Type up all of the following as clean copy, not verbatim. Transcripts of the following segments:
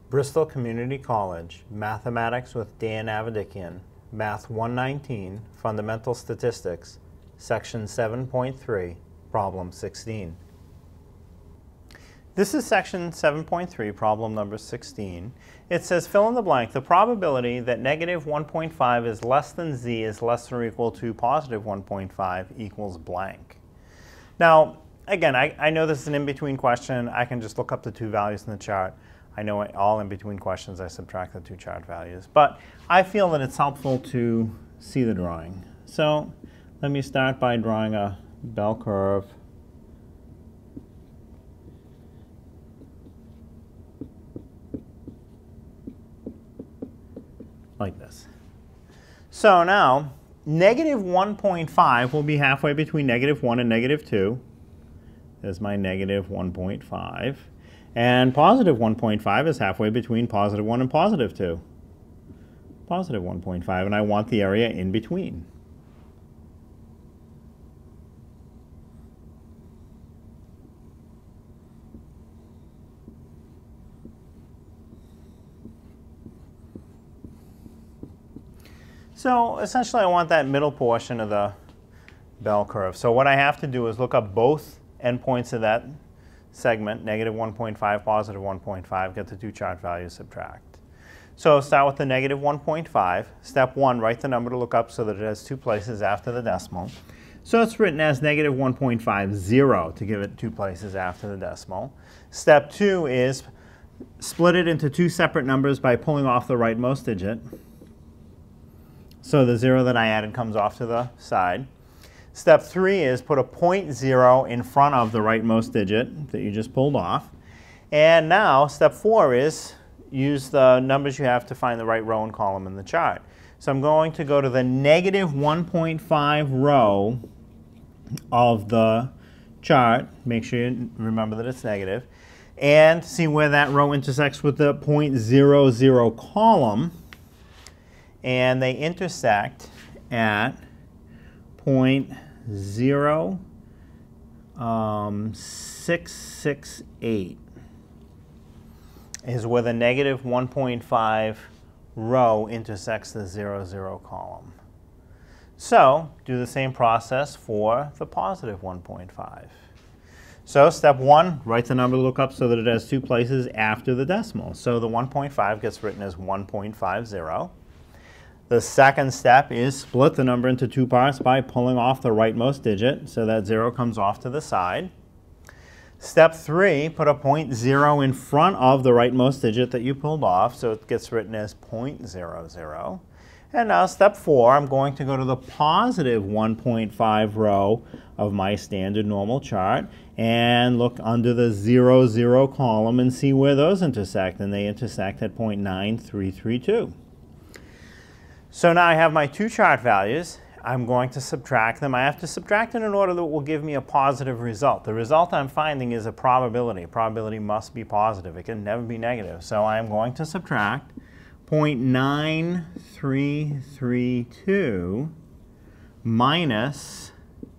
Bristol Community College, Mathematics with Dan Avedikian, Math 119, Fundamental Statistics, Section 7.3, Problem 16. This is Section 7.3, problem number 16. It says, fill in the blank. The probability that negative 1.5 is less than z is less than or equal to positive 1.5 equals blank. Now, again, I know this is an in-between question. I can just look up the two values in the chart. I know all in-between questions, I subtract the two chart values. But I feel that it's helpful to see the drawing. So let me start by drawing a bell curve. Like this. So now, negative 1.5 will be halfway between negative 1 and negative 2. There's my negative 1.5. And positive 1.5 is halfway between positive 1 and positive 2. Positive 1.5, and I want the area in between. So essentially I want that middle portion of the bell curve. So what I have to do is look up both endpoints of that segment, negative 1.5, positive 1.5, get the two chart values, subtract. So start with the negative 1.5. Step 1, write the number to look up so that it has two places after the decimal. So it's written as negative 1.50 to give it two places after the decimal. Step 2 is split it into two separate numbers by pulling off the rightmost digit. So the 0 that I added comes off to the side. Step 3 is put a 0.0 in front of the rightmost digit that you just pulled off. And now step 4 is use the numbers you have to find the right row and column in the chart. So I'm going to go to the negative 1.5 row of the chart. Make sure you remember that it's negative. And see where that row intersects with the 0.00 column. And they intersect at 0.0668 is where the negative 1.5 row intersects the 0, column. So do the same process for the positive 1.5. So step 1, write the number to look up so that it has two places after the decimal. So the 1.5 gets written as 1.50. The second step is split the number into two parts by pulling off the rightmost digit, so that 0 comes off to the side. Step 3, put a 0.0 in front of the rightmost digit that you pulled off, so it gets written as 0.00. And now step 4, I'm going to go to the positive 1.5 row of my standard normal chart and look under the 0 column and see where those intersect, and they intersect at 0.9332. So now I have my two chart values. I'm going to subtract them. I have to subtract in an order that will give me a positive result. The result I'm finding is a probability. A probability must be positive. It can never be negative. So I'm going to subtract 0.9332 minus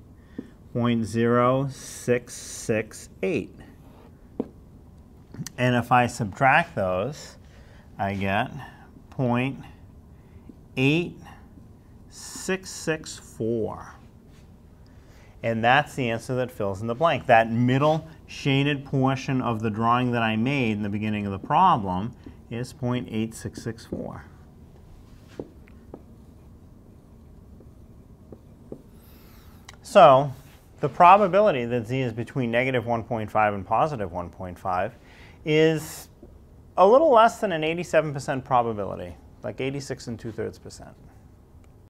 0.0668. And if I subtract those, I get 0.8664. And that's the answer that fills in the blank. That middle shaded portion of the drawing that I made in the beginning of the problem is 0.8664. So the probability that z is between negative 1.5 and positive 1.5 is a little less than an 87% probability, like 86 2/3%.